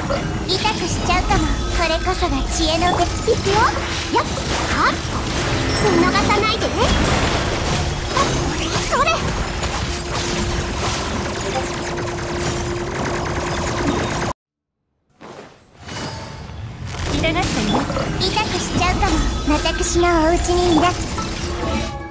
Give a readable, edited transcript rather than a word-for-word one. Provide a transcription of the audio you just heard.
痛くしちゃうかも。これこそが知恵の手。いくよ。やっはっ、見逃さないでね。それ。痛がったよ。痛くしちゃうかも。私のお家にいら。